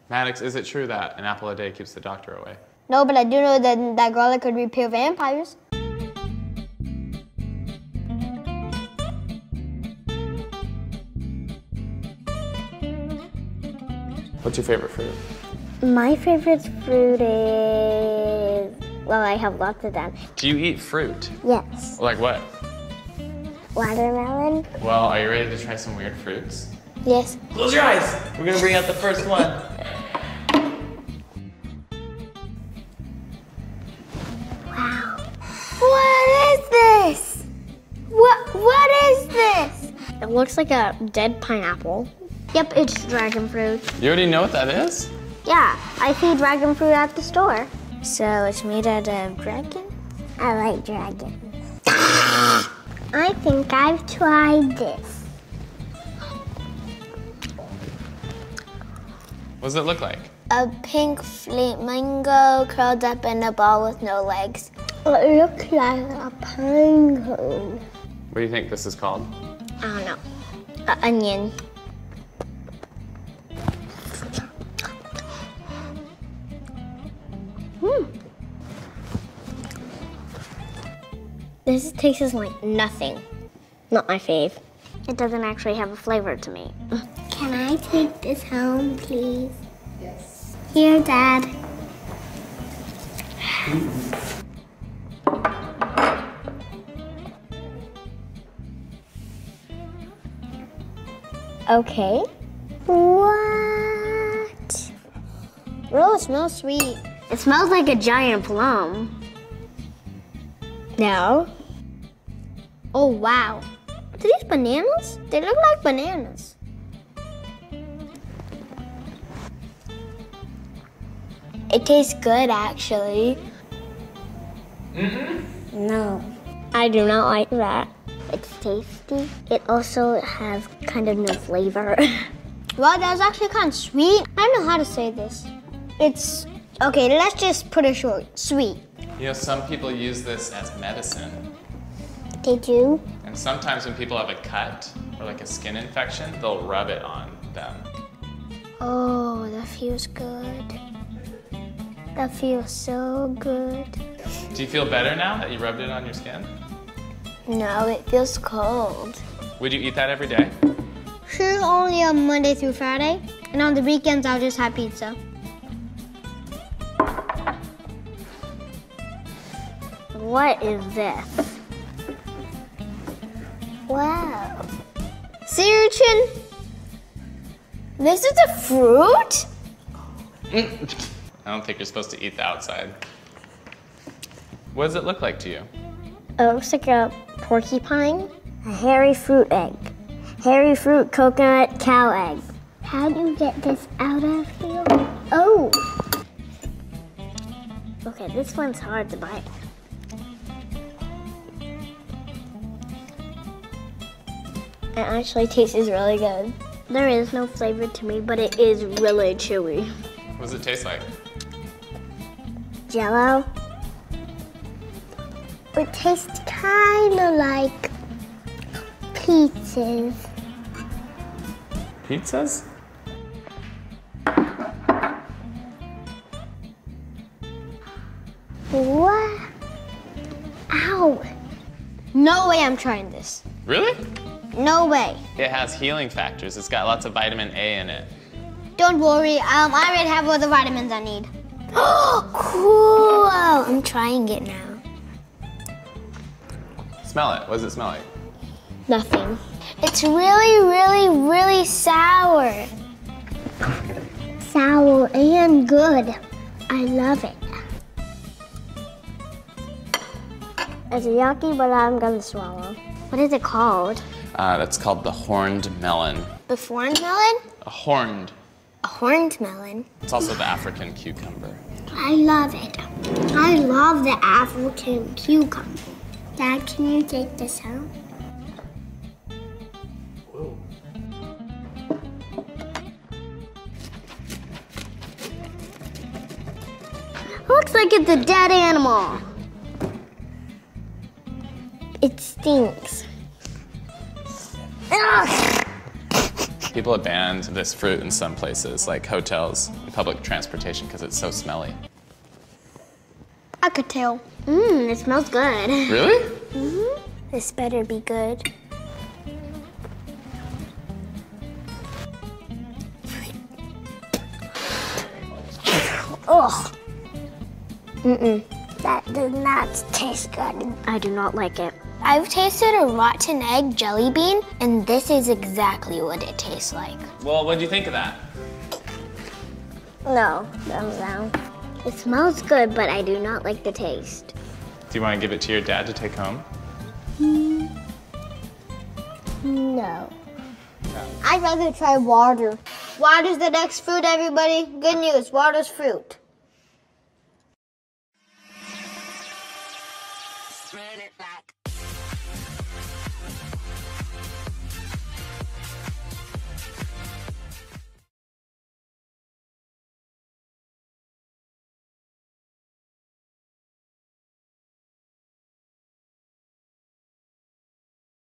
Maddox, is it true that an apple a day keeps the doctor away? No, but I do know that garlic could repel vampires. What's your favorite fruit? My favorite fruit is, well, I have lots of them. Do you eat fruit? Yes. Like what? Watermelon. Well, are you ready to try some weird fruits? Yes. Close your eyes. We're gonna bring out the first one. Wow. What is this? What is this? It looks like a dead pineapple. Yep, it's dragon fruit. You already know what that is? Yeah, I see dragon fruit at the store. So it's made out of dragon? I like dragons. I think I've tried this. What does it look like? A pink flamingo curled up in a ball with no legs. It looks like a pine cone. What do you think this is called? I don't know. An onion. This tastes like nothing. Not my fave. It doesn't actually have a flavor to me. Can I take this home, please? Yes. Here, Dad. Okay. What? Oh, it smells sweet. It smells like a giant plum. No. Oh, wow. Are these bananas? They look like bananas. It tastes good, actually. No. I do not like that. It's tasty. It also has kind of no flavor. Well, that was actually kind of sweet. I don't know how to say this. It's, okay, let's just put it short. Sweet. You know, some people use this as medicine. They do? And sometimes when people have a cut or like a skin infection, they'll rub it on them. Oh, that feels good. That feels so good. Do you feel better now that you rubbed it on your skin? No, it feels cold. Would you eat that every day? Sure, only on Monday through Friday. And on the weekends, I'll just have pizza. What is this? Wow. Sea urchin? This is a fruit? I don't think you're supposed to eat the outside. What does it look like to you? It looks like a porcupine. A hairy fruit egg. Hairy fruit coconut cow egg. How do you get this out of here? Oh! Okay, this one's hard to bite. It actually tastes really good. There is no flavor to me, but it is really chewy. What does it taste like? Jello. It tastes kind of like pizzas. Pizzas? What? Ow. No way I'm trying this. Really? No way. It has healing factors. It's got lots of vitamin A in it. Don't worry, I already have all the vitamins I need. Cool. I'm trying it now. Smell it. What does it smell like? Nothing. It's really, really, really sour. Sour and good. I love it. It's yucky, but I'm gonna swallow. What is it called? That's called the horned melon. The horned melon? A horned. A horned melon. It's also the African cucumber. I love it. I love the African cucumber. Dad, can you take this out? Looks like it's a dead animal. It stinks. Ugh. You People have banned this fruit in some places, like hotels and public transportation, because it's so smelly. I could tell. It smells good. Really? This better be good. Ugh. That does not taste good. I do not like it. I've tasted a rotten egg jelly bean, and this is exactly what it tastes like. Well, what do you think of that? No, thumbs down. It smells good, but I do not like the taste. Do you want to give it to your dad to take home? No. I'd rather try water. Water's the next fruit, everybody. Good news, water's fruit.